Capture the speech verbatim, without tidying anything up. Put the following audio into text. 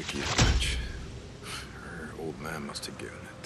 give much. Her old man must have given it.